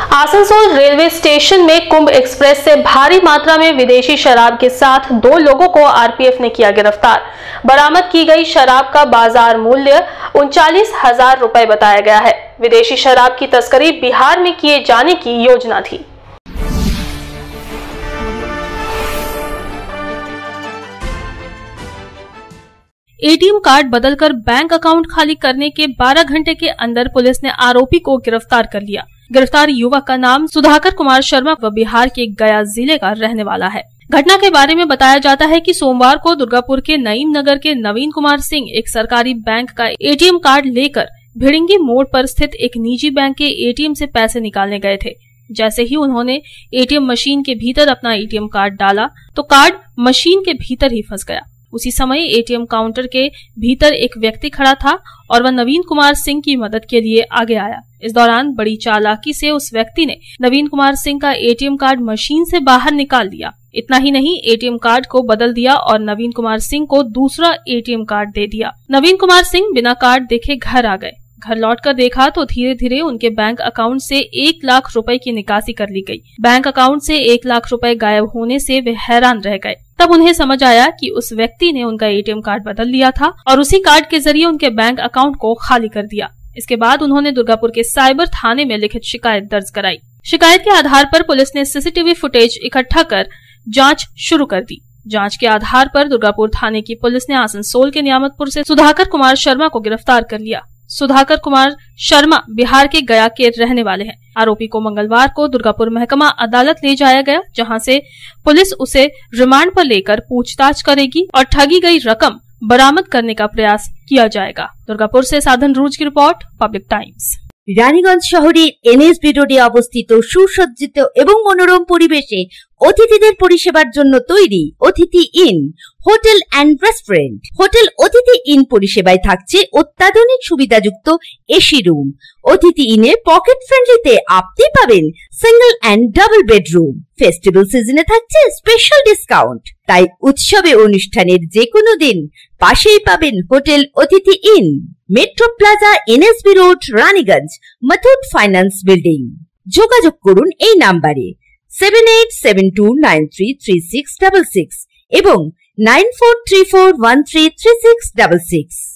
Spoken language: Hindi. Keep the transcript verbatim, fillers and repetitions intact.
आसनसोल रेलवे स्टेशन में कुंभ एक्सप्रेस से भारी मात्रा में विदेशी शराब के साथ दो लोगों को आरपीएफ ने किया गिरफ्तार। बरामद की गई शराब का बाजार मूल्य उनचालीस हजार रुपए बताया गया है। विदेशी शराब की तस्करी बिहार में किए जाने की योजना थी। एटीएम कार्ड बदलकर बैंक अकाउंट खाली करने के बारह घंटे के अंदर पुलिस ने आरोपी को गिरफ्तार कर लिया। गिरफ्तार युवक का नाम सुधाकर कुमार शर्मा व बिहार के गया जिले का रहने वाला है। घटना के बारे में बताया जाता है कि सोमवार को दुर्गापुर के नईम नगर के नवीन कुमार सिंह एक सरकारी बैंक का एटीएम कार्ड लेकर भिड़ंगी मोड़ पर स्थित एक निजी बैंक के एटीएम से पैसे निकालने गए थे। जैसे ही उन्होंने एटीएम मशीन के भीतर अपना एटीएम कार्ड डाला तो कार्ड मशीन के भीतर ही फंस गया। उसी समय एटीएम काउंटर के भीतर एक व्यक्ति खड़ा था और वह नवीन कुमार सिंह की मदद के लिए आगे आया। इस दौरान बड़ी चालाकी से उस व्यक्ति ने नवीन कुमार सिंह का एटीएम कार्ड मशीन से बाहर निकाल लिया। इतना ही नहीं, एटीएम कार्ड को बदल दिया और नवीन कुमार सिंह को दूसरा एटीएम कार्ड दे दिया। नवीन कुमार सिंह बिना कार्ड देखे घर आ गए। घर लौटकर देखा तो धीरे धीरे उनके बैंक अकाउंट से एक लाख रुपए की निकासी कर ली गई। बैंक अकाउंट से एक लाख रुपए गायब होने से वे हैरान रह गए। तब उन्हें समझ आया कि उस व्यक्ति ने उनका एटीएम कार्ड बदल लिया था और उसी कार्ड के जरिए उनके बैंक अकाउंट को खाली कर दिया। इसके बाद उन्होंने दुर्गापुर के साइबर थाने में लिखित शिकायत दर्ज कराई। शिकायत के आधार पर पुलिस ने सीसीटीवी फुटेज इकट्ठा कर जाँच शुरू कर दी। जांच के आधार पर दुर्गापुर थाने की पुलिस ने आसनसोल के नियामतपुर से सुधाकर कुमार शर्मा को गिरफ्तार कर लिया। सुधाकर कुमार शर्मा बिहार के गया के रहने वाले हैं। आरोपी को मंगलवार को दुर्गापुर महकमा अदालत ले जाया गया, जहां से पुलिस उसे रिमांड पर लेकर पूछताछ करेगी और ठगी गई रकम बरामद करने का प्रयास किया जाएगा। दुर्गापुर से साधन रूज की रिपोर्ट, पब्लिक टाइम्स। রানীগঞ্জ শহরের এনএসবি রোডে অবস্থিত সুসজ্জিত এবং মনোরম পরিবেশে অতিথিদের পরিষেবার জন্য তৈরি Atithi in hotel and restaurant. Hotel Atithi in পরিষেবায় থাকছে অত্যাধুনিক সুবিধাযুক্ত এসি রুম। অতিথি ইনে পকেট ফ্রেন্ডলিতে আপনি পাবেন single and double bedroom. Festival সিজনে থাকছে স্পেশাল ডিসকাউন্ট। তাই উৎসবে অনুষ্ঠানের যে কোনো দিন পাশেই পাবেন hotel Atithi in, metro plaza, NSB road, Raniganj, Muthoot finance building. যোগাযোগ করুন এই নাম্বারে seven eight seven two nine three three six six six এবং nine four three four one three three six six six.